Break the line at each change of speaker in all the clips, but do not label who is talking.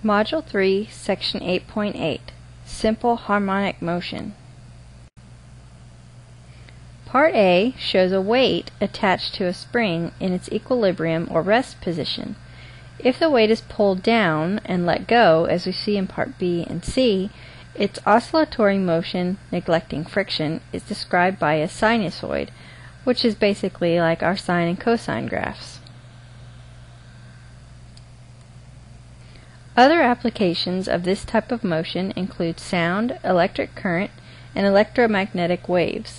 Module 3, Section 8.8, Simple Harmonic Motion. Part A shows a weight attached to a spring in its equilibrium or rest position. If the weight is pulled down and let go, as we see in Part B and C, its oscillatory motion, neglecting friction, is described by a sinusoid, which is basically like our sine and cosine graphs. Other applications of this type of motion include sound, electric current, and electromagnetic waves.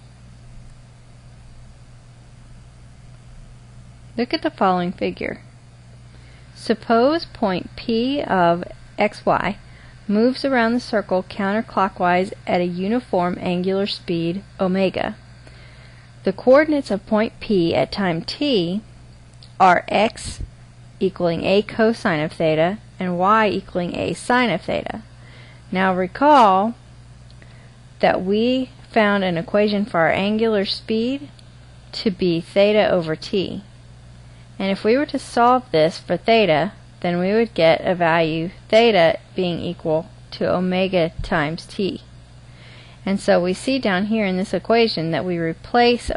Look at the following figure. Suppose point P of xy moves around the circle counterclockwise at a uniform angular speed omega. The coordinates of point P at time t are x equaling a cosine of theta and y equaling a sine of theta. Now recall that we found an equation for our angular speed to be theta over t. And if we were to solve this for theta, then we would get a value theta being equal to omega times t. And so we see down here in this equation that we replace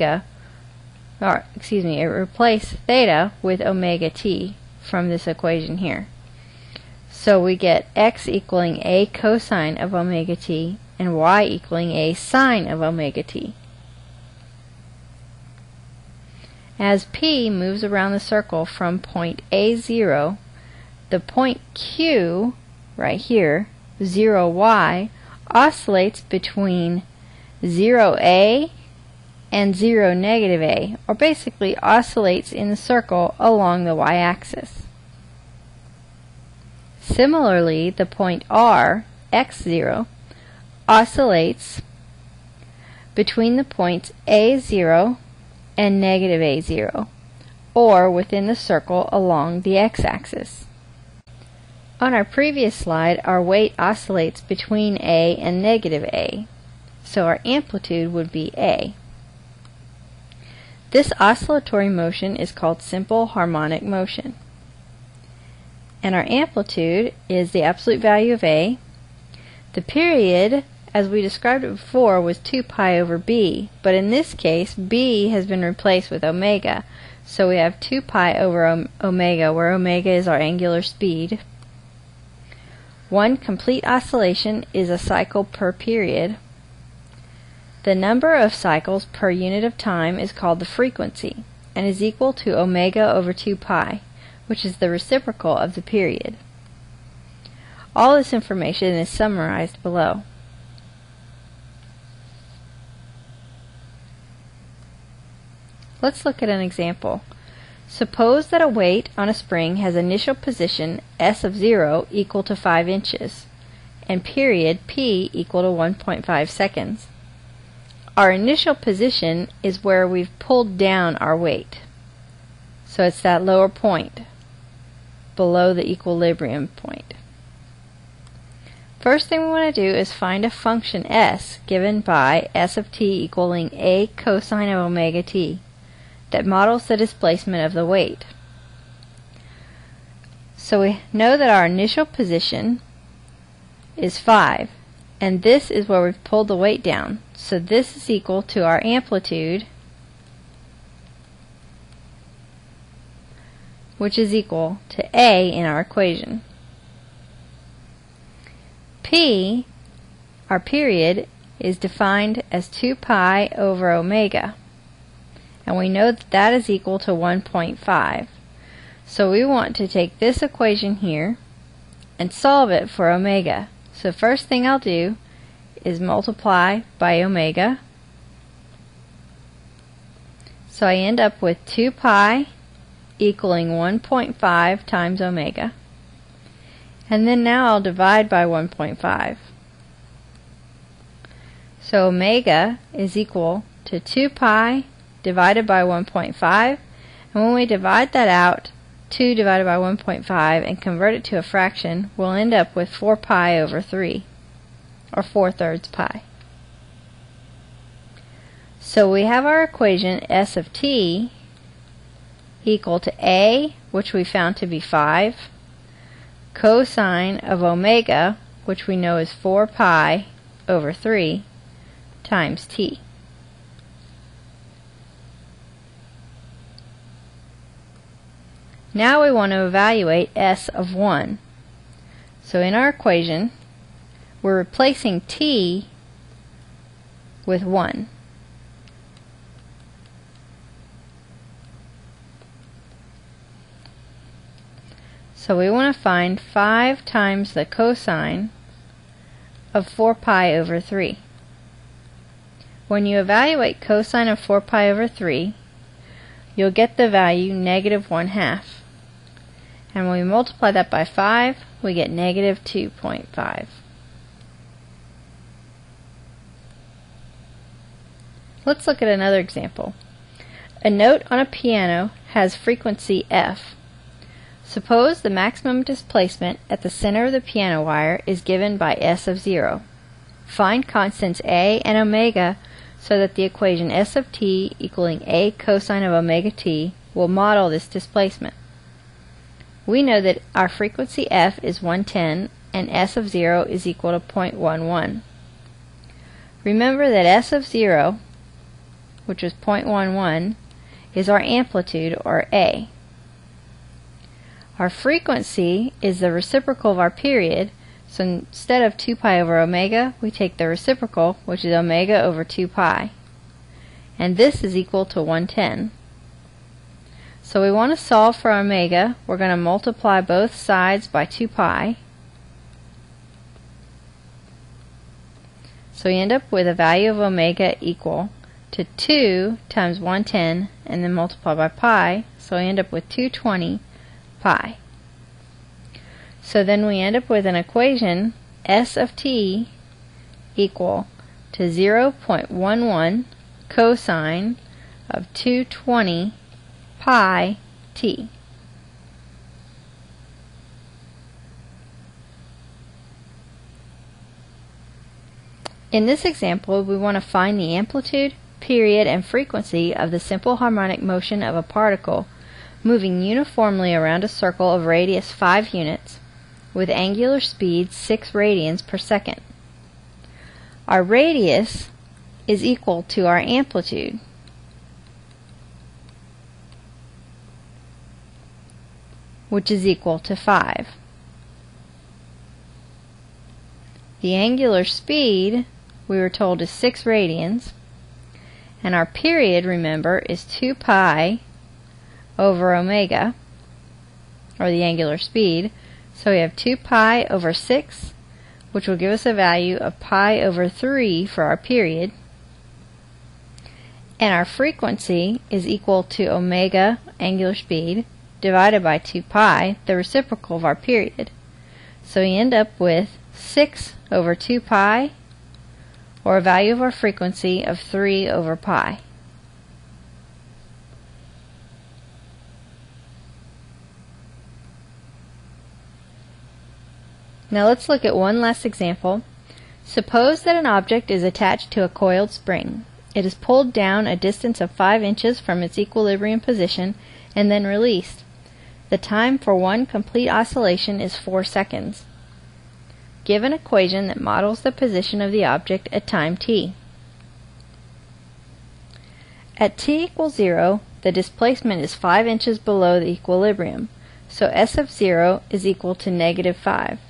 replace theta with omega t from this equation here. So we get x equaling a cosine of omega t and y equaling a sine of omega t. As P moves around the circle from point A0, the point Q, right here, 0y, oscillates between 0a and 0 negative a, or basically oscillates in the circle along the y-axis. Similarly, the point R, x0, oscillates between the points A0 and negative a0, or within the circle along the x-axis. On our previous slide, our weight oscillates between a and negative a, so our amplitude would be a. This oscillatory motion is called simple harmonic motion. And our amplitude is the absolute value of a. The period, as we described it before, was 2 pi over b, but in this case b has been replaced with omega, so we have 2 pi over omega, where omega is our angular speed. One complete oscillation is a cycle per period. The number of cycles per unit of time is called the frequency, and is equal to omega over 2 pi, which is the reciprocal of the period. All this information is summarized below. Let's look at an example. Suppose that a weight on a spring has initial position s of 0 equal to 5 inches and period p equal to 1.5 seconds. Our initial position is where we've pulled down our weight. So it's that lower point below the equilibrium point. First thing we want to do is find a function s given by s of t equaling a cosine of omega t that models the displacement of the weight. So we know that our initial position is 5, and this is where we've pulled the weight down. So this is equal to our amplitude, which is equal to a in our equation. P, our period, is defined as 2 pi over omega. And we know that that is equal to 1.5. So we want to take this equation here and solve it for omega. So first thing I'll do is multiply by omega. So I end up with 2 pi equaling 1.5 times omega. And then now I'll divide by 1.5. So omega is equal to 2 pi divided by 1.5, and when we divide that out, 2 divided by 1.5, and convert it to a fraction, we'll end up with 4 pi over 3, or 4/3 pi. So we have our equation s of t equal to a, which we found to be 5, cosine of omega, which we know is 4 pi over 3, times t. Now we want to evaluate s of 1. So in our equation, we're replacing t with 1. So we want to find 5 times the cosine of 4 pi over 3. When you evaluate cosine of 4 pi over 3, you'll get the value -1/2. And when we multiply that by 5, we get -2.5. Let's look at another example. A note on a piano has frequency F. Suppose the maximum displacement at the center of the piano wire is given by S of 0. Find constants A and omega so that the equation S of t equaling A cosine of omega t will model this displacement. We know that our frequency F is 110 and S of 0 is equal to 0.11. Remember that S of 0, which is 0.11, is our amplitude, or A. Our frequency is the reciprocal of our period, so instead of 2 pi over omega, we take the reciprocal, which is omega over 2 pi. And this is equal to 110. So we want to solve for omega. We're going to multiply both sides by 2 pi. So we end up with a value of omega equal to 2 times 110 and then multiply by pi. So we end up with 220 pi. So then we end up with an equation S of t equal to 0.11 cosine of 220 pi t. In this example, we want to find the amplitude, period, and frequency of the simple harmonic motion of a particle moving uniformly around a circle of radius 5 units with angular speed 6 radians per second. Our radius is equal to our amplitude, which is equal to 5. The angular speed, we were told, is 6 radians, and our period, remember, is 2 pi over omega, or the angular speed. So we have 2 pi over 6, which will give us a value of pi over 3 for our period. And our frequency is equal to omega, angular speed, divided by 2 pi, the reciprocal of our period. So we end up with 6 over 2 pi, or a value of our frequency of 3 over pi. Now let's look at one last example. Suppose that an object is attached to a coiled spring. It is pulled down a distance of 5 inches from its equilibrium position and then released. The time for one complete oscillation is 4 seconds. Give an equation that models the position of the object at time t. At t equals 0, the displacement is 5 inches below the equilibrium, so S of 0 is equal to -5.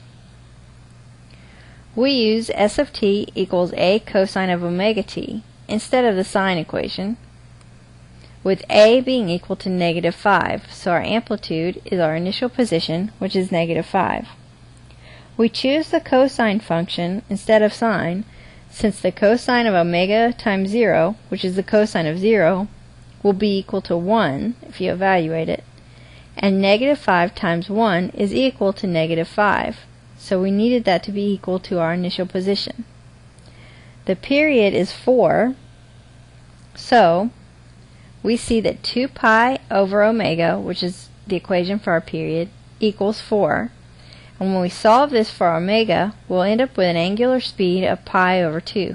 We use S of t equals A cosine of omega t instead of the sine equation, with A being equal to -5, so our amplitude is our initial position, which is -5. We choose the cosine function instead of sine, since the cosine of omega times 0, which is the cosine of 0, will be equal to 1 if you evaluate it, and -5 times 1 is equal to -5. So we needed that to be equal to our initial position. The period is 4, so we see that 2 pi over omega, which is the equation for our period, equals 4. And when we solve this for omega, we'll end up with an angular speed of pi over 2.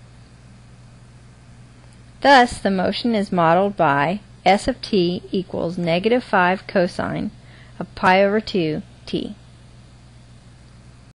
Thus, the motion is modeled by S of t equals -5 cosine of pi over 2 t.